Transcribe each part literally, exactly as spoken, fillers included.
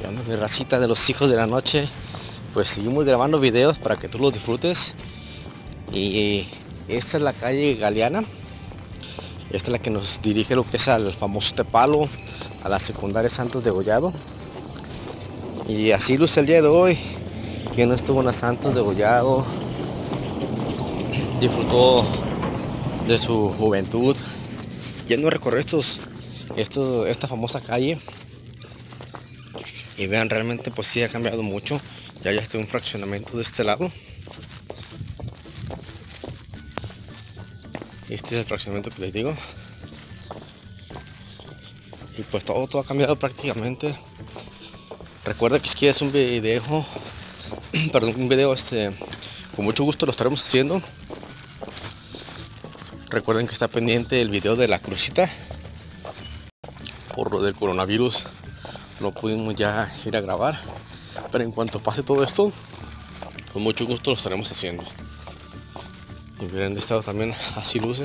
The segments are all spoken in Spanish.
Y ando mi racita de los hijos de la noche. Pues seguimos grabando videos para que tú los disfrutes. Y esta es la calle Galeana. Esta es la que nos dirige lo que es al famoso Tepalo, a la secundaria Santos Degollado. Y así luce el día de hoy. Quien no estuvo en la Santos Degollado disfrutó de su juventud yendo a recorrer estos, estos, esta famosa calle. Y vean, realmente pues sí ha cambiado mucho. Ya ya está un fraccionamiento de este lado. Este es el fraccionamiento que les digo. Y pues todo, todo ha cambiado prácticamente. Recuerda que si es un video, perdón, un video este, con mucho gusto lo estaremos haciendo. Recuerden que está pendiente el video de la crucita. Por lo del coronavirus no pudimos ya ir a grabar. Pero en cuanto pase todo esto, con mucho gusto lo estaremos haciendo. Y miren, de este lado también así luce.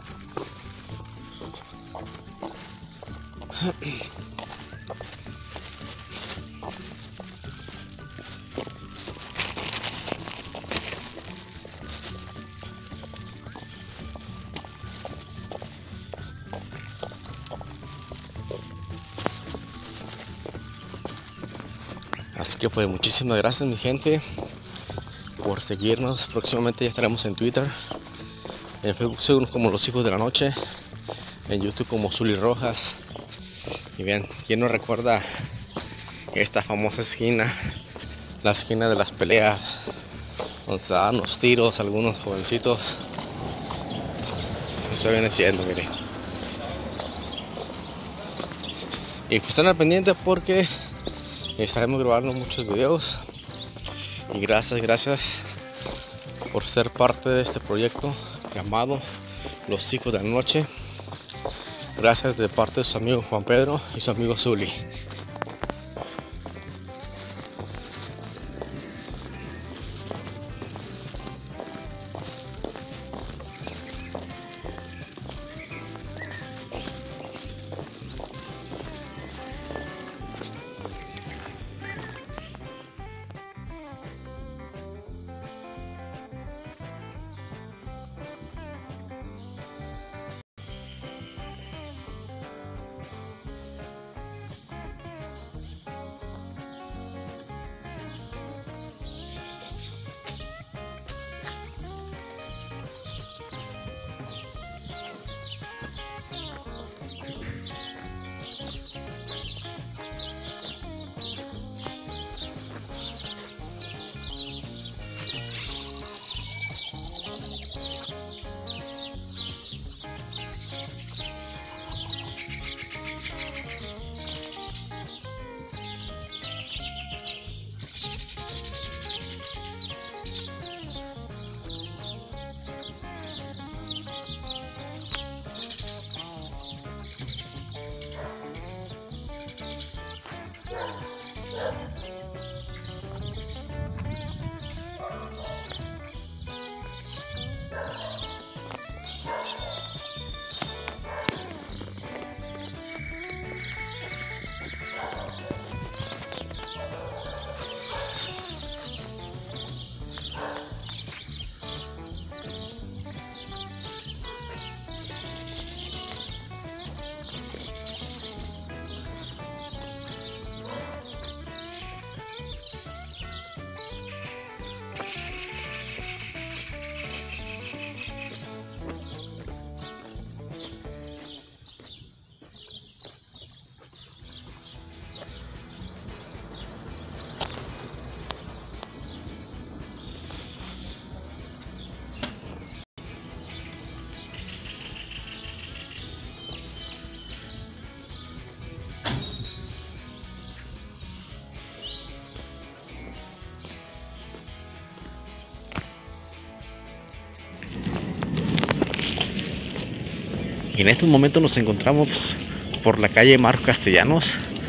Así que pues muchísimas gracias mi gente por seguirnos. Próximamente ya estaremos en Twitter, en Facebook según como Los Hijos de la Noche, en YouTube como Zuli Rojas. Y bien, ¿quién no recuerda esta famosa esquina? La esquina de las peleas, donde se dan los tiros algunos jovencitos. Esto viene siendo, miren. Y pues están al pendiente porque estaremos grabando muchos videos. Y gracias, gracias por ser parte de este proyecto llamado Los Hijos de la Noche. Gracias de parte de su amigo Juan Pedro y su amigo Zuli. Y en estos momentos nos encontramos por la calle Marcos Castellanos.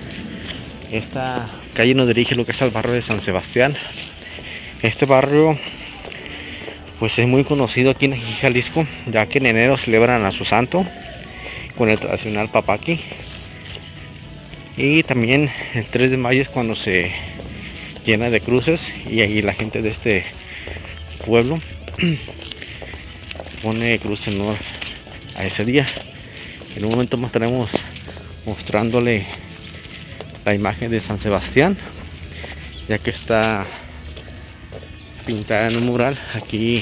Esta calle nos dirige lo que es al barrio de San Sebastián. Este barrio pues es muy conocido aquí en Jalisco, ya que en enero celebran a su santo con el tradicional papaqui. Y también el tres de mayo es cuando se llena de cruces y ahí la gente de este pueblo pone cruz en honor a ese día. En un momento más estaremos mostrándole la imagen de San Sebastián, ya que está pintada en un mural aquí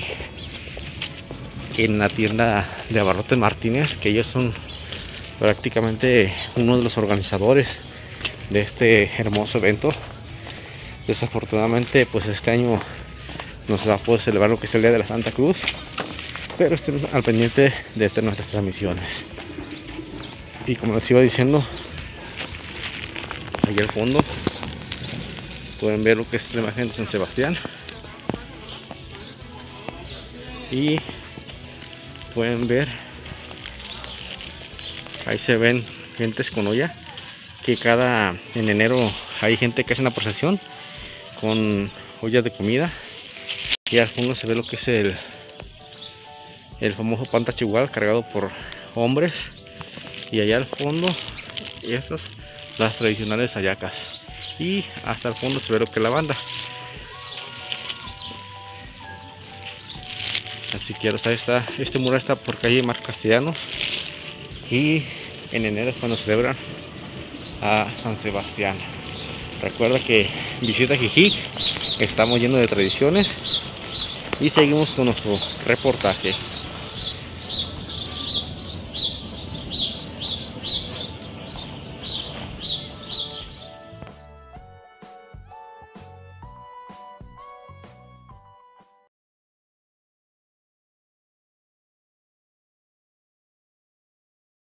en la tienda de Abarrotes Martínez, que ellos son prácticamente uno de los organizadores de este hermoso evento. Desafortunadamente pues este año no se va a poder celebrar lo que es el Día de la Santa Cruz, pero estén al pendiente de estas nuestras transmisiones. Y como les iba diciendo, ahí al fondo pueden ver lo que es la imagen de San Sebastián y pueden ver, ahí se ven gentes con olla, que cada en enero hay gente que hace una procesión con ollas de comida, y al fondo se ve lo que es el el famoso pan tachihual cargado por hombres, y allá al fondo esas las tradicionales hallacas, y hasta el fondo se ve lo que es la banda. Así que ahí está, este mural está por calle Mar Castellanos, y en enero es cuando celebran a San Sebastián. Recuerda que visita Jijic, estamos llenos de tradiciones y seguimos con nuestro reportaje.